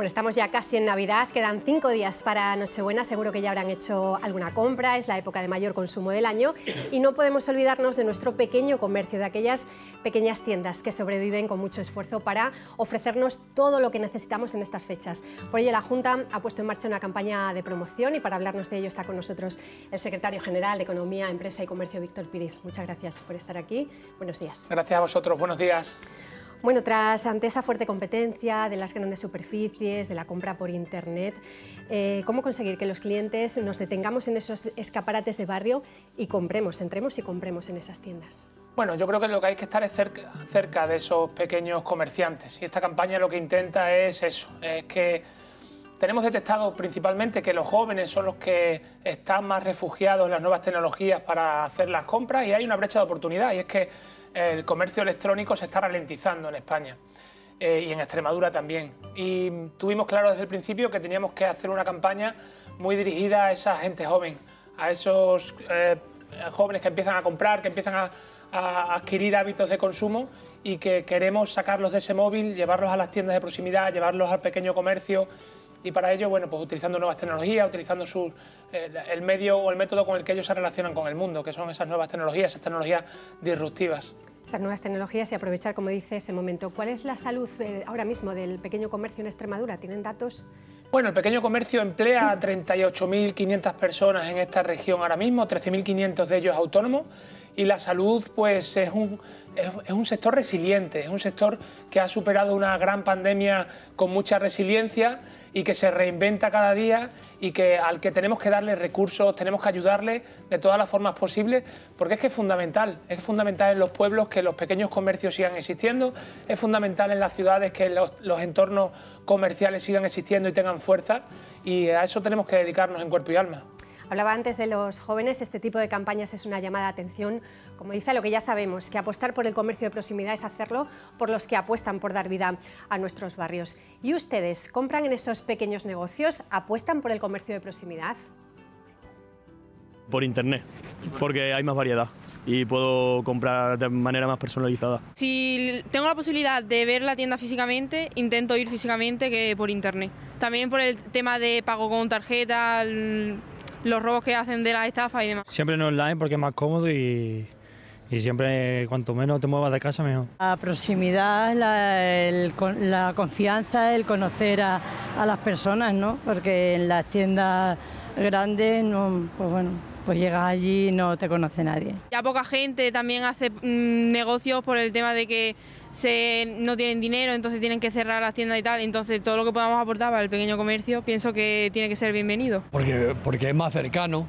Bueno, estamos ya casi en Navidad, quedan 5 días para Nochebuena, seguro que ya habrán hecho alguna compra, es la época de mayor consumo del año y no podemos olvidarnos de nuestro pequeño comercio, de aquellas pequeñas tiendas que sobreviven con mucho esfuerzo para ofrecernos todo lo que necesitamos en estas fechas. Por ello, la Junta ha puesto en marcha una campaña de promoción y para hablarnos de ello está con nosotros el secretario general de Economía, Empresa y Comercio, Víctor Píriz. Muchas gracias por estar aquí. Buenos días. Gracias a vosotros. Buenos días. Bueno, ante esa fuerte competencia de las grandes superficies, de la compra por Internet, ¿cómo conseguir que los clientes nos detengamos en esos escaparates de barrio y entremos y compremos en esas tiendas? Bueno, yo creo que lo que hay que estar es cerca de esos pequeños comerciantes y esta campaña lo que intenta es eso, es que tenemos detectado principalmente que los jóvenes son los que están más refugiados en las nuevas tecnologías para hacer las compras y hay una brecha de oportunidad y es que el comercio electrónico se está ralentizando en España y en Extremadura también. Y tuvimos claro desde el principio que teníamos que hacer una campaña muy dirigida a esa gente joven, a esos jóvenes que empiezan a comprar, que empiezan a adquirir hábitos de consumo y que queremos sacarlos de ese móvil, llevarlos a las tiendas de proximidad, llevarlos al pequeño comercio y para ello, bueno, pues utilizando nuevas tecnologías, utilizando el medio o el método con el que ellos se relacionan con el mundo, que son esas nuevas tecnologías, esas tecnologías disruptivas. Esas nuevas tecnologías y aprovechar, como dice, ese momento. ¿Cuál es la salud ahora mismo del pequeño comercio en Extremadura? ¿Tienen datos? Bueno, el pequeño comercio emplea a 38.500 personas en esta región ahora mismo, 13.500 de ellos autónomos, y la salud pues es un sector resiliente, es un sector que ha superado una gran pandemia con mucha resiliencia y que se reinventa cada día y al que tenemos que darle recursos, tenemos que ayudarle de todas las formas posibles, porque es que es fundamental en los pueblos que los pequeños comercios sigan existiendo, es fundamental en las ciudades que los entornos comerciales sigan existiendo y tengan fuerza y a eso tenemos que dedicarnos en cuerpo y alma. Hablaba antes de los jóvenes, este tipo de campañas es una llamada de atención, como dice, a lo que ya sabemos, que apostar por el comercio de proximidad es hacerlo por los que apuestan por dar vida a nuestros barrios. ¿Y ustedes compran en esos pequeños negocios? ¿Apuestan por el comercio de proximidad? Por Internet, porque hay más variedad y puedo comprar de manera más personalizada. Si tengo la posibilidad de ver la tienda físicamente, intento ir físicamente que por Internet. También por el tema de pago con tarjeta, los robos que hacen de las estafas y demás. Siempre en online porque es más cómodo y siempre cuanto menos te muevas de casa mejor. La proximidad, la confianza, el conocer a las personas, ¿no? Porque en las tiendas grandes, no, pues bueno, pues llegas allí y no te conoce nadie. Ya poca gente también hace negocios por el tema de que no tienen dinero, entonces tienen que cerrar las tiendas y tal, entonces todo lo que podamos aportar para el pequeño comercio pienso que tiene que ser bienvenido. Porque es más cercano,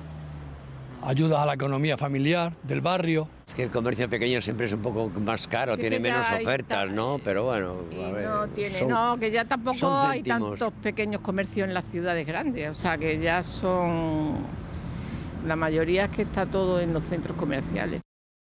ayuda a la economía familiar del barrio. Es que el comercio pequeño siempre es un poco más caro, tiene menos ofertas, ¿no? Pero bueno, a ver, que ya tampoco hay tantos pequeños comercios en las ciudades grandes, o sea que ya son, la mayoría es que está todo en los centros comerciales.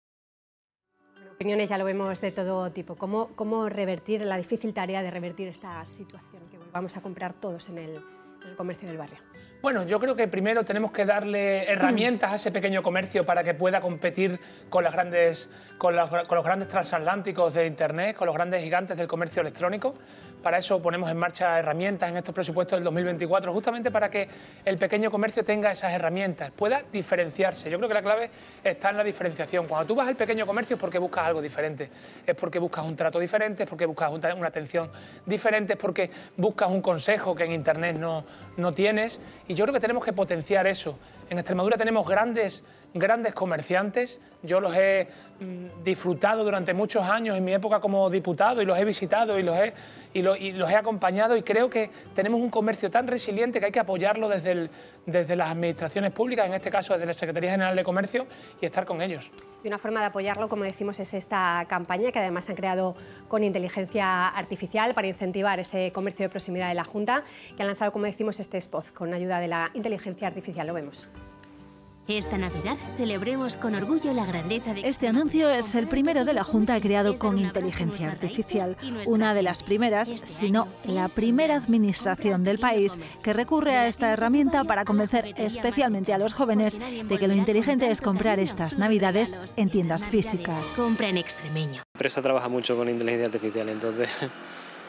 Opiniones ya lo vemos de todo tipo. ¿Cómo revertir la difícil tarea de revertir esta situación, que volvamos a comprar todos en el comercio del barrio? Bueno, yo creo que primero tenemos que darle herramientas a ese pequeño comercio para que pueda competir con los grandes transatlánticos de Internet, con los grandes gigantes del comercio electrónico. Para eso ponemos en marcha herramientas en estos presupuestos del 2024, justamente para que el pequeño comercio tenga esas herramientas, pueda diferenciarse. Yo creo que la clave está en la diferenciación. Cuando tú vas al pequeño comercio es porque buscas algo diferente, es porque buscas un trato diferente, es porque buscas una atención diferente, es porque buscas un consejo que en Internet no tienes. Y yo creo que tenemos que potenciar eso. En Extremadura tenemos grandes comerciantes, yo los he disfrutado durante muchos años en mi época como diputado y los he visitado y los he acompañado y creo que tenemos un comercio tan resiliente que hay que apoyarlo desde las administraciones públicas, en este caso desde la Secretaría General de Comercio y estar con ellos. Y una forma de apoyarlo, como decimos, es esta campaña que además han creado con inteligencia artificial para incentivar ese comercio de proximidad de la Junta, que han lanzado, como decimos, este spot con ayuda de la inteligencia artificial. Lo vemos. Esta Navidad celebremos con orgullo la grandeza de... Este anuncio es el primero de la Junta creado con inteligencia artificial, una de las primeras, si no la primera administración del país que recurre a esta herramienta para convencer especialmente a los jóvenes de que lo inteligente es comprar estas Navidades en tiendas físicas. Compra en Extremeño. La empresa trabaja mucho con inteligencia artificial, entonces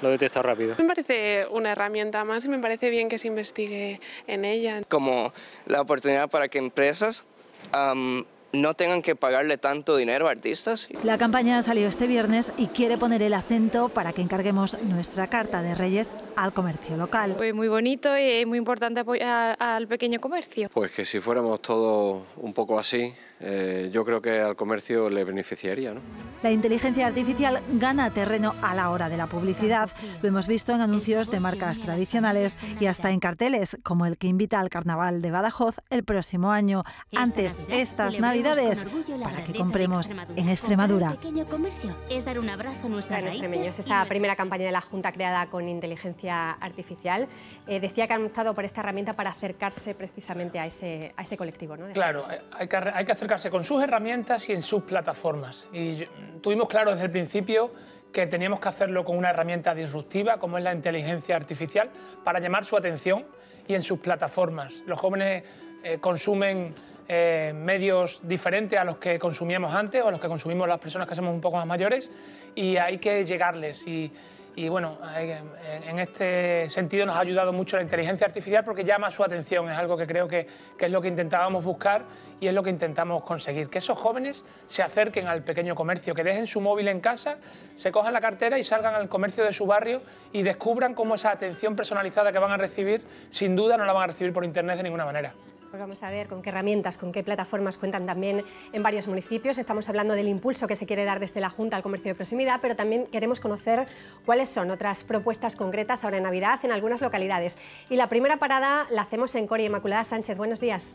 lo detecta rápido. Me parece una herramienta más y me parece bien que se investigue en ella. Como la oportunidad para que empresas no tengan que pagarle tanto dinero a artistas. La campaña salió este viernes y quiere poner el acento para que encarguemos nuestra carta de Reyes al comercio local. Pues muy bonito y es muy importante apoyar al pequeño comercio. Pues que si fuéramos todos un poco así, yo creo que al comercio le beneficiaría, ¿no? La inteligencia artificial gana terreno a la hora de la publicidad. Lo hemos visto en anuncios de marcas tradicionales y hasta en carteles como el que invita al Carnaval de Badajoz el próximo año. Antes, estas Navidades, para que compremos en Extremadura. Pequeño comercio es dar un abrazo a nuestra Plan Extremeños, esa primera campaña de la Junta creada con inteligencia artificial. Decía que han optado por esta herramienta para acercarse precisamente a ese colectivo, ¿no? Claro, hay que acercarse con sus herramientas y en sus plataformas. Y tuvimos claro desde el principio que teníamos que hacerlo con una herramienta disruptiva como es la inteligencia artificial para llamar su atención y en sus plataformas. Los jóvenes consumen medios diferentes a los que consumíamos antes o a los que consumimos las personas que somos un poco más mayores y hay que llegarles. Y bueno, en este sentido nos ha ayudado mucho la inteligencia artificial porque llama su atención, es algo que creo que es lo que intentábamos buscar y es lo que intentamos conseguir, que esos jóvenes se acerquen al pequeño comercio, que dejen su móvil en casa, se cojan la cartera y salgan al comercio de su barrio y descubran cómo esa atención personalizada que van a recibir, sin duda no la van a recibir por internet de ninguna manera. Pues vamos a ver con qué herramientas, con qué plataformas cuentan también en varios municipios. Estamos hablando del impulso que se quiere dar desde la Junta al comercio de proximidad, pero también queremos conocer cuáles son otras propuestas concretas ahora en Navidad en algunas localidades. Y la primera parada la hacemos en Coria. Inmaculada Sánchez, buenos días.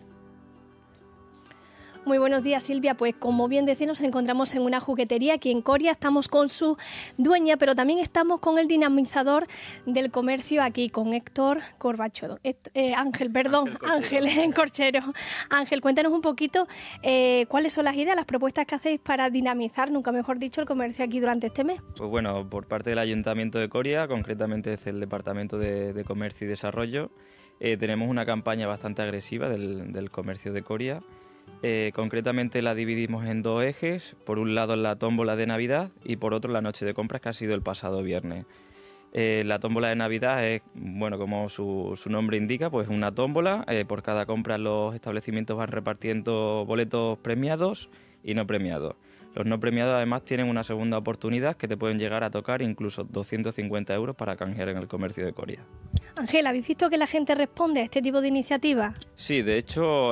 Muy buenos días, Silvia. Pues como bien decía, nos encontramos en una juguetería aquí en Coria. Estamos con su dueña, pero también estamos con el dinamizador del comercio aquí, con Héctor Corbacho. Ángel Corchero. Ángel, cuéntanos un poquito cuáles son las ideas, las propuestas que hacéis para dinamizar, nunca mejor dicho, el comercio aquí durante este mes. Pues bueno, por parte del Ayuntamiento de Coria, concretamente desde el Departamento de Comercio y Desarrollo, tenemos una campaña bastante agresiva del comercio de Coria. Concretamente la dividimos en dos ejes, por un lado la tómbola de Navidad y por otro la noche de compras que ha sido el pasado viernes. La tómbola de Navidad es, bueno, como su nombre indica, pues una tómbola, por cada compra los establecimientos van repartiendo boletos premiados y no premiados. Los no premiados además tienen una segunda oportunidad que te pueden llegar a tocar incluso 250 euros para canjear en el comercio de Coria. Ángel, ¿habéis visto que la gente responde a este tipo de iniciativas? Sí, de hecho,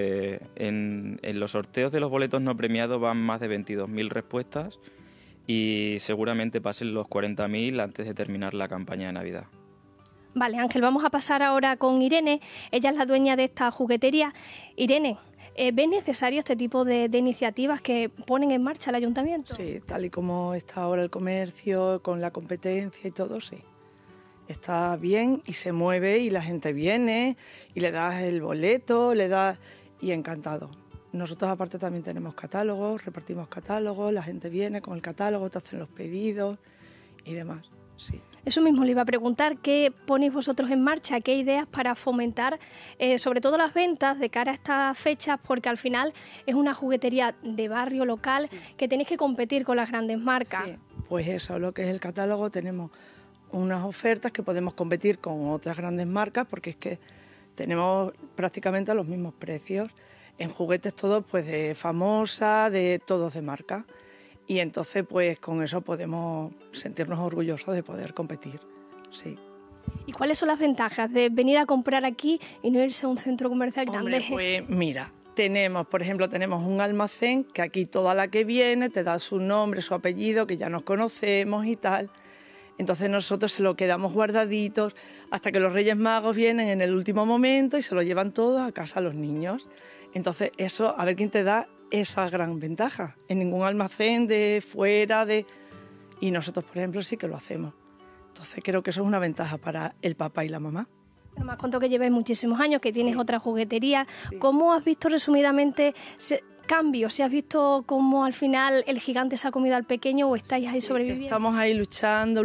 en los sorteos de los boletos no premiados van más de 22.000 respuestas y seguramente pasen los 40.000 antes de terminar la campaña de Navidad. Vale, Ángel, vamos a pasar ahora con Irene. Ella es la dueña de esta juguetería. Irene, ¿ves necesario este tipo de iniciativas que ponen en marcha el ayuntamiento? Sí, tal y como está ahora el comercio, con la competencia y todo, sí. Está bien y se mueve y la gente viene y le das el boleto, y encantado. Nosotros aparte también tenemos catálogos, repartimos catálogos, la gente viene con el catálogo, te hacen los pedidos y demás, sí. Eso mismo le iba a preguntar, ¿qué ponéis vosotros en marcha? ¿Qué ideas para fomentar sobre todo las ventas de cara a estas fechas? Porque al final es una juguetería de barrio local que tenéis que competir con las grandes marcas. Sí, pues eso, lo que es el catálogo, tenemos unas ofertas que podemos competir con otras grandes marcas porque es que tenemos prácticamente los mismos precios. En juguetes todos pues de famosa, de todos de marca. Y entonces, pues con eso podemos sentirnos orgullosos de poder competir, sí. ¿Y cuáles son las ventajas de venir a comprar aquí y no irse a un centro comercial grande? Pues mira, por ejemplo, tenemos un almacén que aquí toda la que viene te da su nombre, su apellido, que ya nos conocemos y tal. Entonces nosotros se lo quedamos guardaditos hasta que los Reyes Magos vienen en el último momento y se lo llevan todos a casa a los niños. Entonces eso, a ver quién te da esa gran ventaja. En ningún almacén de fuera y nosotros, por ejemplo, sí que lo hacemos. Entonces creo que eso es una ventaja para el papá y la mamá. Bueno, me has contado que lleváis muchísimos años, que tienes otra juguetería. Sí. ¿Cómo has visto resumidamente cambios? ¿Si has visto cómo al final el gigante se ha comido al pequeño o estáis ahí sobreviviendo? Estamos ahí luchando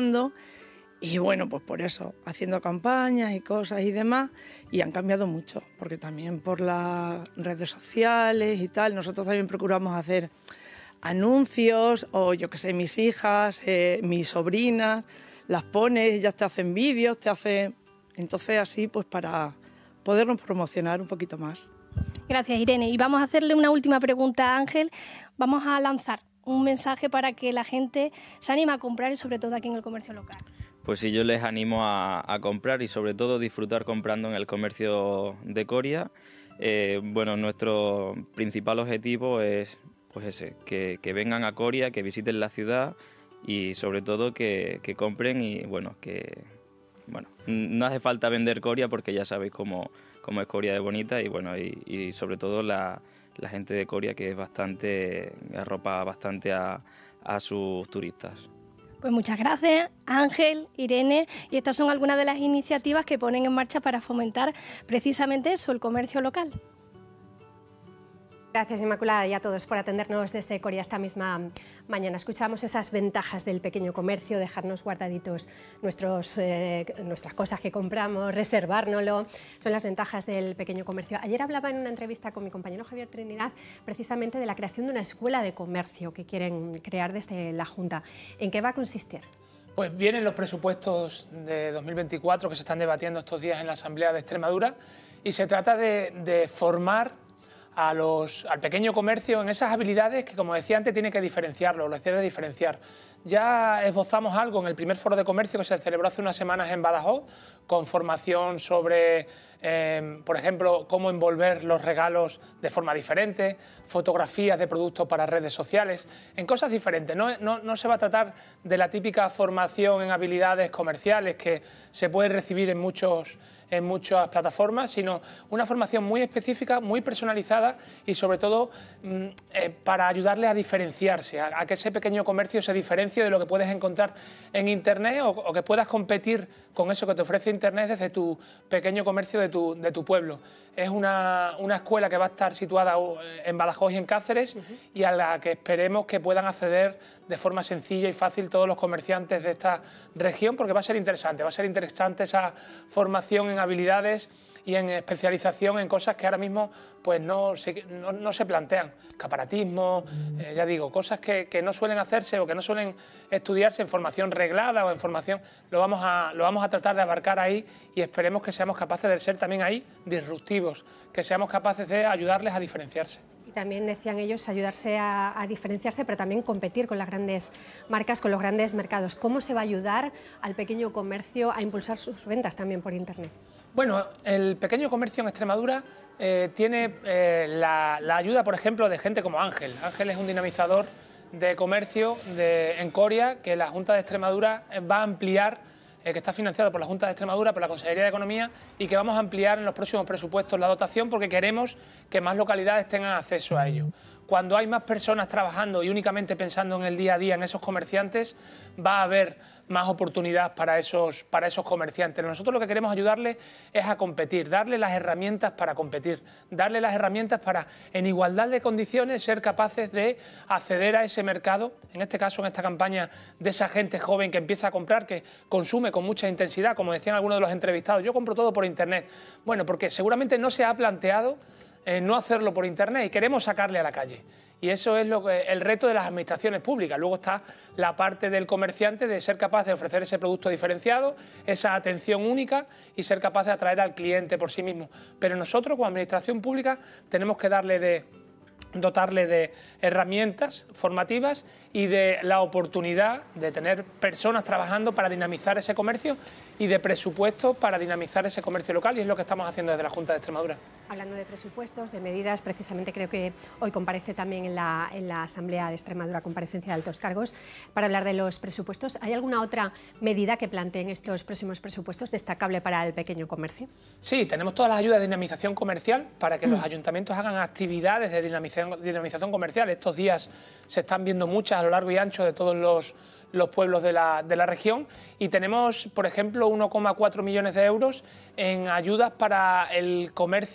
y bueno, pues por eso, haciendo campañas y cosas y demás, y han cambiado mucho, porque también por las redes sociales y tal, nosotros también procuramos hacer anuncios, o yo qué sé, mis hijas, mis sobrinas, las pones, ellas te hacen vídeos, te hacen... Entonces así pues para podernos promocionar un poquito más. Gracias, Irene. Y vamos a hacerle una última pregunta a Ángel. Vamos a lanzar un mensaje para que la gente se anime a comprar y sobre todo aquí en el comercio local. Pues sí, yo les animo a comprar y sobre todo disfrutar comprando en el comercio de Coria. Bueno, nuestro principal objetivo es pues ese, que vengan a Coria, que visiten la ciudad y sobre todo que compren y bueno, no hace falta vender Coria porque ya sabéis cómo es Coria de bonita y bueno, y sobre todo la gente de Coria que es arropa bastante a sus turistas. Pues muchas gracias, Ángel, Irene, y estas son algunas de las iniciativas que ponen en marcha para fomentar precisamente eso, el comercio local. Gracias, Inmaculada, y a todos por atendernos desde Coria esta misma mañana. Escuchamos esas ventajas del pequeño comercio, dejarnos guardaditos nuestras cosas que compramos, reservárnoslo. Son las ventajas del pequeño comercio. Ayer hablaba en una entrevista con mi compañero Javier Trinidad precisamente de la creación de una escuela de comercio que quieren crear desde la Junta. ¿En qué va a consistir? Pues vienen los presupuestos de 2024 que se están debatiendo estos días en la Asamblea de Extremadura y se trata de formar al pequeño comercio en esas habilidades que, como decía antes, tiene que diferenciarlo, lo decía de diferenciar. Ya esbozamos algo en el primer foro de comercio que se celebró hace unas semanas en Badajoz, con formación sobre, por ejemplo, cómo envolver los regalos de forma diferente, fotografías de productos para redes sociales, en cosas diferentes. No se va a tratar de la típica formación en habilidades comerciales que se puede recibir en muchas plataformas, sino una formación muy específica, muy personalizada y sobre todo para ayudarle a diferenciarse, a que ese pequeño comercio se diferencie de lo que puedes encontrar en Internet o que puedas competir con eso que te ofrece Internet desde tu pequeño comercio de tu pueblo. Es una escuela que va a estar situada en Badajoz y en Cáceres y a la que esperemos que puedan acceder de forma sencilla y fácil todos los comerciantes de esta región, porque va a ser interesante esa formación en habilidades y en especialización en cosas que ahora mismo pues no se plantean. Escaparatismo, ya digo, cosas que no suelen hacerse o que no suelen estudiarse en formación reglada o en formación, lo vamos a tratar de abarcar ahí y esperemos que seamos capaces de ser también ahí disruptivos, que seamos capaces de ayudarles a diferenciarse. También decían ellos ayudarse a diferenciarse, pero también competir con las grandes marcas, con los grandes mercados. ¿Cómo se va a ayudar al pequeño comercio a impulsar sus ventas también por Internet? Bueno, el pequeño comercio en Extremadura tiene la ayuda, por ejemplo, de gente como Ángel. Ángel es un dinamizador de comercio en Coria que la Junta de Extremadura va a ampliar, que está financiado por la Junta de Extremadura, por la Consejería de Economía y que vamos a ampliar en los próximos presupuestos la dotación porque queremos que más localidades tengan acceso a ello. Cuando hay más personas trabajando y únicamente pensando en el día a día en esos comerciantes, va a haber más oportunidad para esos comerciantes. Nosotros lo que queremos ayudarles es a competir, darles las herramientas para competir, darles las herramientas para, en igualdad de condiciones, ser capaces de acceder a ese mercado, en este caso, en esta campaña, de esa gente joven que empieza a comprar, que consume con mucha intensidad, como decían algunos de los entrevistados, yo compro todo por Internet. Bueno, porque seguramente no se ha planteado no hacerlo por Internet y queremos sacarle a la calle. Y eso es el reto de las administraciones públicas. Luego está la parte del comerciante de ser capaz de ofrecer ese producto diferenciado, esa atención única y ser capaz de atraer al cliente por sí mismo. Pero nosotros, como administración pública, tenemos que dotarle de herramientas formativas y de la oportunidad de tener personas trabajando para dinamizar ese comercio y de presupuestos para dinamizar ese comercio local, y es lo que estamos haciendo desde la Junta de Extremadura. Hablando de presupuestos, de medidas, precisamente creo que hoy comparece también en la Asamblea de Extremadura, comparecencia de altos cargos, para hablar de los presupuestos. ¿Hay alguna otra medida que planteen estos próximos presupuestos destacable para el pequeño comercio? Sí, tenemos todas las ayudas de dinamización comercial para que los ayuntamientos hagan actividades de dinamización comercial. Estos días se están viendo muchas a lo largo y ancho de todos los pueblos de la región y tenemos, por ejemplo, 1,4 millones de euros en ayudas para el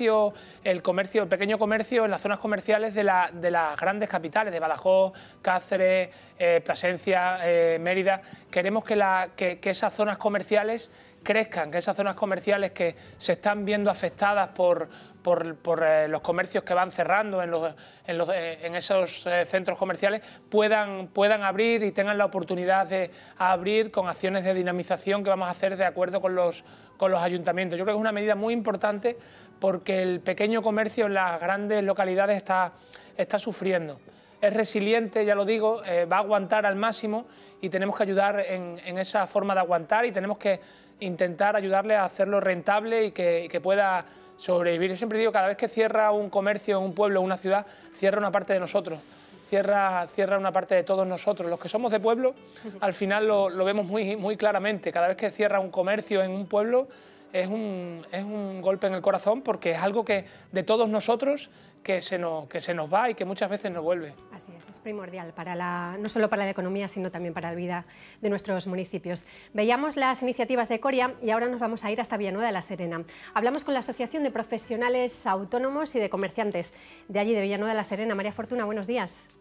pequeño comercio en las zonas comerciales de las grandes capitales, de Badajoz, Cáceres, Plasencia, Mérida. Queremos que esas zonas comerciales crezcan, que esas zonas comerciales que se están viendo afectadas por los comercios que van cerrando en esos centros comerciales puedan abrir y tengan la oportunidad de abrir con acciones de dinamización que vamos a hacer de acuerdo con los ayuntamientos. Yo creo que es una medida muy importante porque el pequeño comercio en las grandes localidades está sufriendo. Es resiliente, ya lo digo, va a aguantar al máximo y tenemos que ayudar en esa forma de aguantar y tenemos que intentar ayudarle a hacerlo rentable y que pueda sobrevivir. Yo siempre digo, cada vez que cierra un comercio en un pueblo o una ciudad, cierra una parte de nosotros, cierra una parte de todos nosotros. Los que somos de pueblo, al final lo vemos muy claramente. Cada vez que cierra un comercio en un pueblo es un golpe en el corazón porque es algo que de todos nosotros que se nos va y que muchas veces nos vuelve. Así es primordial no solo para la economía, sino también para la vida de nuestros municipios. Veíamos las iniciativas de Coria y ahora nos vamos a ir hasta Villanueva de la Serena. Hablamos con la Asociación de Profesionales Autónomos y de Comerciantes de allí, de Villanueva de la Serena. María Fortuna, buenos días.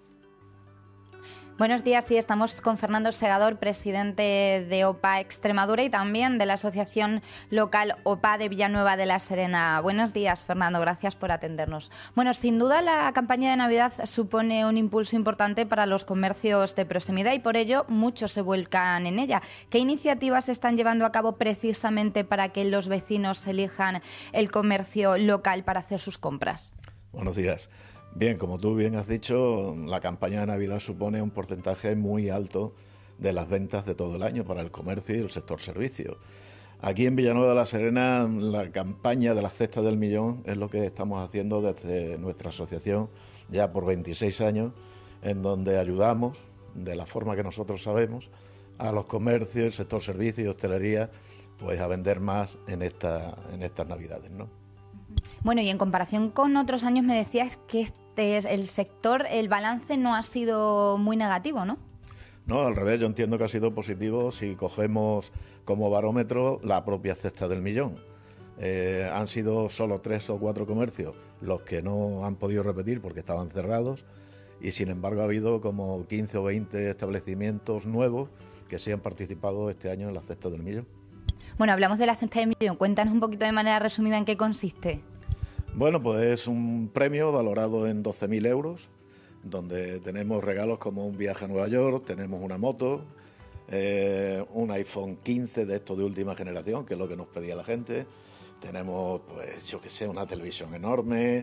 Buenos días, sí, estamos con Fernando Segador, presidente de OPA Extremadura y también de la Asociación Local OPA de Villanueva de la Serena. Buenos días, Fernando, gracias por atendernos. Bueno, sin duda la campaña de Navidad supone un impulso importante para los comercios de proximidad y por ello muchos se vuelcan en ella. ¿Qué iniciativas se están llevando a cabo precisamente para que los vecinos elijan el comercio local para hacer sus compras? Buenos días. Bien, como tú bien has dicho, la campaña de Navidad supone un porcentaje muy alto de las ventas de todo el año para el comercio y el sector servicios. Aquí en Villanueva de la Serena, la campaña de las cestas del millón es lo que estamos haciendo desde nuestra asociación ya por 26 años, en donde ayudamos, de la forma que nosotros sabemos, a los comercios, el sector servicios y hostelería, pues a vender más en estas Navidades, ¿no? Bueno, y en comparación con otros años me decías que el sector, el balance no ha sido muy negativo, ¿no? No, al revés, yo entiendo que ha sido positivo si cogemos como barómetro la propia cesta del millón. Han sido solo 3 o 4 comercios los que no han podido repetir porque estaban cerrados y sin embargo ha habido como 15 o 20 establecimientos nuevos que sí han participado este año en la cesta del millón. Bueno, hablamos de la cesta del millón. Cuéntanos un poquito de manera resumida en qué consiste. Bueno, pues es un premio valorado en 12.000 euros, donde tenemos regalos como un viaje a Nueva York, tenemos una moto, un iPhone 15 de estos de última generación, que es lo que nos pedía la gente, tenemos, pues, yo qué sé, una televisión enorme,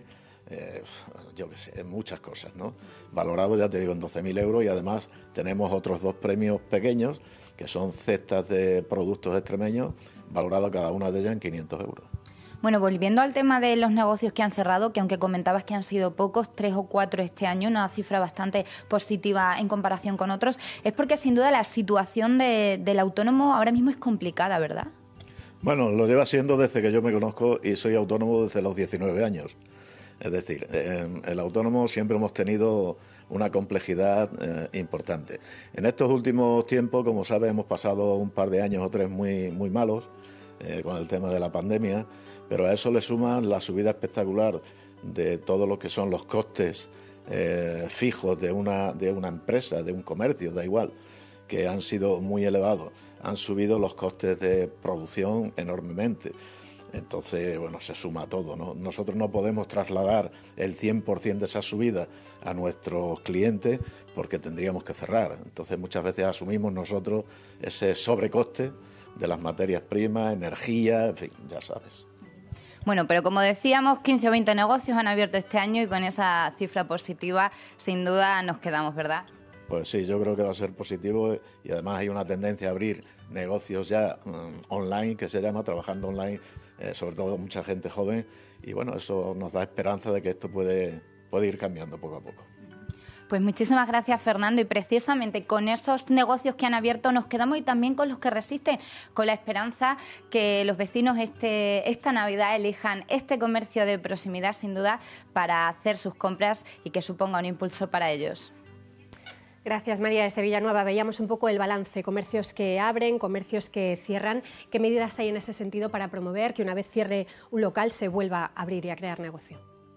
yo qué sé, muchas cosas, ¿no? Valorado, ya te digo, en 12.000 euros y además tenemos otros 2 premios pequeños, que son cestas de productos extremeños, valorados cada una de ellas en 500 euros. Bueno, volviendo al tema de los negocios que han cerrado, que aunque comentabas que han sido pocos, 3 o 4 este año, una cifra bastante positiva en comparación con otros, es porque sin duda la situación del autónomo ahora mismo es complicada, ¿verdad? Bueno, lo lleva siendo desde que yo me conozco y soy autónomo desde los 19 años. Es decir, el autónomo siempre hemos tenido una complejidad importante. En estos últimos tiempos, como sabes, hemos pasado un par de años o 3 muy malos con el tema de la pandemia, pero a eso le suman la subida espectacular de todo lo que son los costes fijos de una empresa, de un comercio, da igual, que han sido muy elevados. Han subido los costes de producción enormemente. Entonces, bueno, se suma todo, ¿no? Nosotros no podemos trasladar el 100% de esa subida a nuestros clientes porque tendríamos que cerrar. Entonces, muchas veces asumimos nosotros ese sobrecoste de las materias primas, energía, en fin, ya sabes. Bueno, pero como decíamos, 15 o 20 negocios han abierto este año y con esa cifra positiva, sin duda, nos quedamos, ¿verdad? Pues sí, yo creo que va a ser positivo y además hay una tendencia a abrir negocios ya online, que se llama, trabajando online, sobre todo mucha gente joven, y bueno, eso nos da esperanza de que esto puede ir cambiando poco a poco. Pues muchísimas gracias, Fernando, y precisamente con esos negocios que han abierto nos quedamos y también con los que resisten, con la esperanza que los vecinos esta Navidad elijan este comercio de proximidad, sin duda, para hacer sus compras y que suponga un impulso para ellos. Gracias, María. Desde Villanueva veíamos un poco el balance, comercios que abren, comercios que cierran. ¿Qué medidas hay en ese sentido para promover que una vez cierre un local se vuelva a abrir y a crear negocio?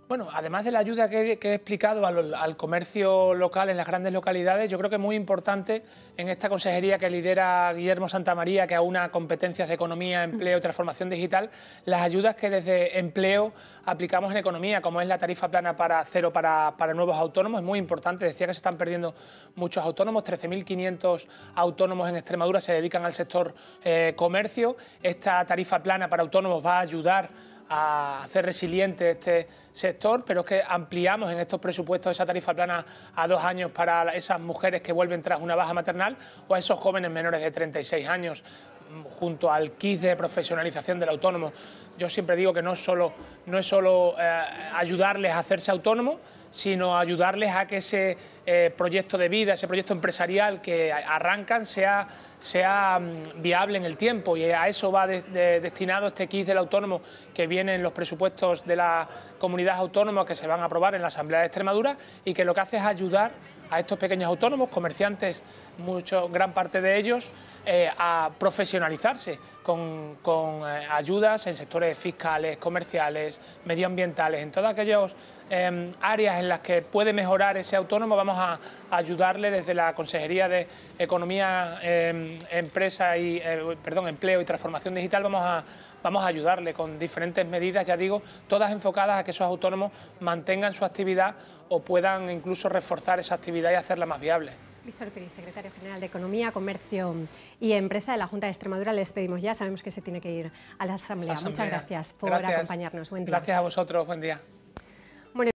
Bueno, además de la ayuda que he explicado al comercio local en las grandes localidades, yo creo que es muy importante en esta consejería que lidera Guillermo Santamaría, que aúna competencias de economía, empleo y transformación digital, las ayudas que desde empleo aplicamos en economía, como es la tarifa plana para nuevos autónomos. Es muy importante, decía que se están perdiendo muchos autónomos, 13.500 autónomos en Extremadura se dedican al sector comercio. Esta tarifa plana para autónomos va a ayudar a hacer resiliente este sector, pero es que ampliamos en estos presupuestos esa tarifa plana a 2 años para esas mujeres que vuelven tras una baja maternal o a esos jóvenes menores de 36 años, junto al kit de profesionalización del autónomo. Yo siempre digo que no es solo ayudarles a hacerse autónomos, sino ayudarles a que ese proyecto de vida, ese proyecto empresarial que arrancan sea viable en el tiempo, y a eso va destinado este kit del autónomo que viene en los presupuestos de la comunidad autónoma que se van a aprobar en la Asamblea de Extremadura, y que lo que hace es ayudar a estos pequeños autónomos, comerciantes, gran parte de ellos, a profesionalizarse con ayudas en sectores fiscales, comerciales, medioambientales, en todas aquellas áreas en las que puede mejorar ese autónomo. Vamos a ayudarle desde la Consejería de Economía, Empleo y Transformación Digital. Vamos a ayudarle con diferentes medidas, ya digo, todas enfocadas a que esos autónomos mantengan su actividad o puedan incluso reforzar esa actividad y hacerla más viable. Víctor Pérez, secretario general de Economía, Comercio y Empresa de la Junta de Extremadura, le despedimos ya. Sabemos que se tiene que ir a la Asamblea. Muchas gracias por acompañarnos. Buen día. Gracias a vosotros. Buen día.